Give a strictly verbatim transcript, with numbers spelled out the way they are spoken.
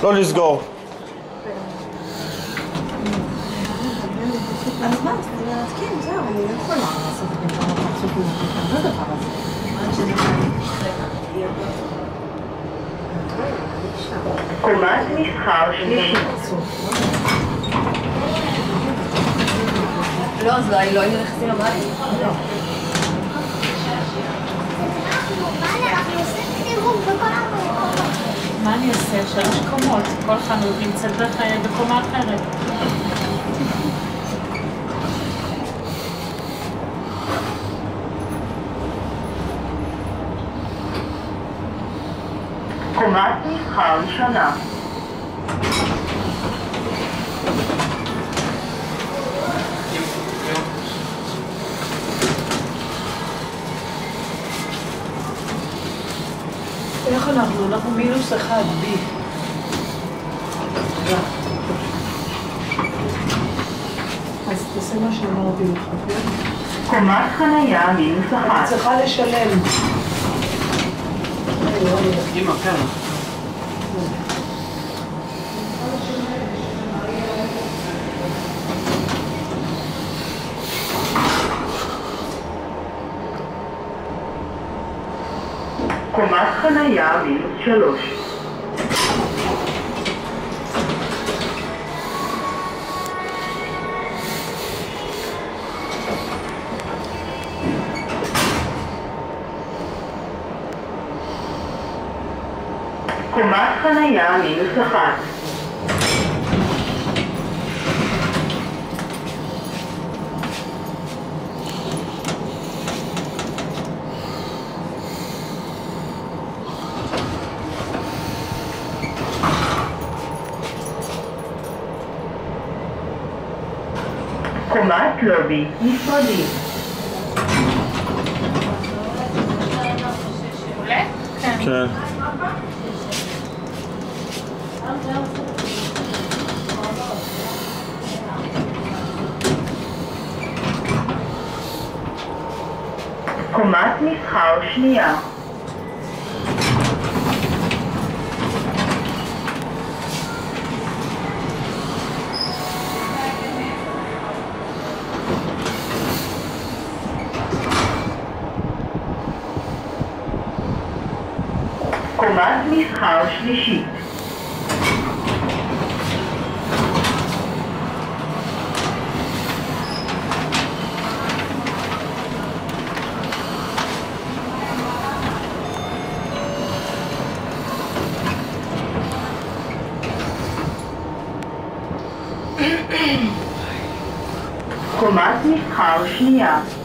לא לסגור. אז מה? אז אני להתקין, זהו, אני לא יכולה לעשות את זה כמה פרצופים. מה זה הדבר הזה? עד שזה קומת מסחר שלישית. לא, אז לא היינו נכנסים לבית? לא. מה אני עושה? שלוש קומות. כל חנות נמצאת בקומה אחרת. קומת מסחר ראשונה. איך אנחנו? אנחנו מינוס אחד, בי. אז תעשה מה שאמרתי לך, כן? קומת חנייה מינוס אחת. אני צריכה לשלם. אמא, כן. קומת חנייה מינוס שלוש. קומת חנייה מינוס אחת. קומת לובי משרדי. כן. קומת מסחר שנייה. קומת מסחר שלישית. קומת מסחר שנייה.